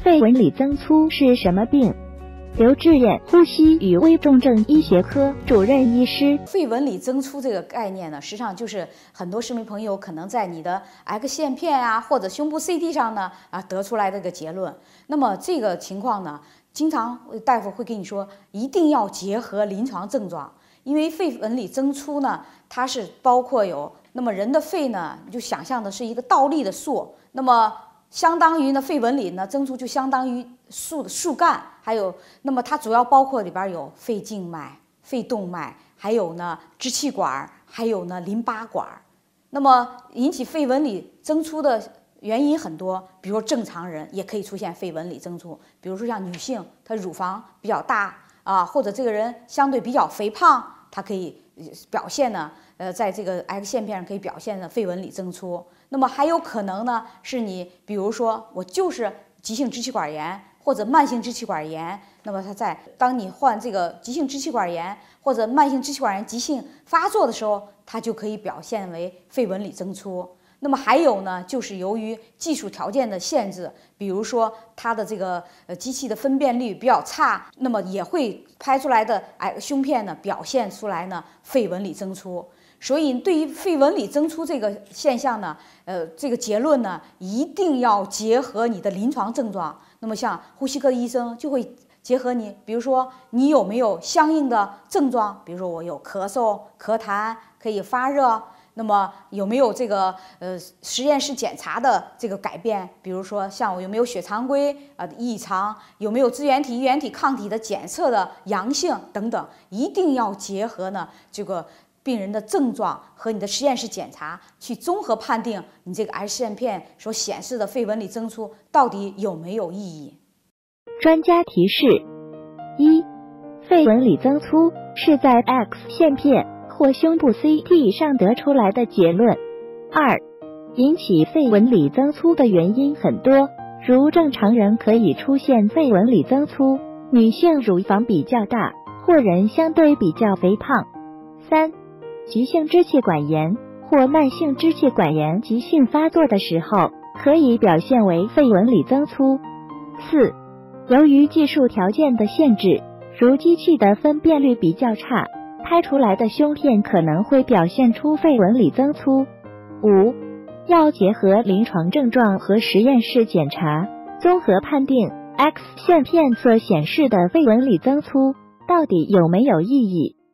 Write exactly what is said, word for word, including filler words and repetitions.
肺纹理增粗是什么病？刘志远，呼吸与危重症医学科主任医师。 肺纹理增粗这个概念呢，实际上就是很多市民朋友可能在你的 X 线片啊或者胸部 C T 上呢啊得出来的一个结论。那么这个情况呢，经常大夫会跟你说，一定要结合临床症状，因为肺纹理增粗呢，它是包括有，那么人的肺呢，你就想象的是一个倒立的树，那么相当于呢肺纹理呢增粗就相当于树的树干，还有那么它主要包括里边有肺静脉、肺动脉，还有呢支气管，还有呢淋巴管。那么引起肺纹理增粗的原因很多，比如说正常人也可以出现肺纹理增粗，比如说像女性她乳房比较大啊，或者这个人相对比较肥胖，它可以表现呢，呃，在这个 X 线片上可以表现的肺纹理增粗。那么还有可能呢，是你比如说我就是急性支气管炎或者慢性支气管炎，那么它在当你患这个急性支气管炎或者慢性支气管炎急性发作的时候，它就可以表现为肺纹理增粗。那么还有呢，就是由于技术条件的限制，比如说它的这个呃机器的分辨率比较差，那么也会拍出来的哎胸片呢表现出来呢肺纹理增粗。所以对于肺纹理增粗这个现象呢，呃，这个结论呢，一定要结合你的临床症状。那么像呼吸科医生就会结合你，比如说你有没有相应的症状，比如说我有咳嗽、咳痰，可以发热。那么有没有这个呃实验室检查的这个改变？比如说像我有没有血常规啊异常，有没有支原体、衣原体抗体的检测的阳性等等，一定要结合呢这个病人的症状和你的实验室检查去综合判定你这个 X 线片所显示的肺纹理增粗到底有没有意义。 专家提示：一、肺纹理增粗是在 X 线片或胸部 C T 上得出来的结论。二、引起肺纹理增粗的原因很多，如正常人可以出现肺纹理增粗，女性乳房比较大，或人相对比较肥胖。三、急性支气管炎或慢性支气管炎急性发作的时候，可以表现为肺纹理增粗。四、由于技术条件的限制，如机器的分辨率比较差，拍出来的胸片可能会表现出肺纹理增粗。五、要结合临床症状和实验室检查，综合判定 X 线片所显示的肺纹理增粗到底有没有意义。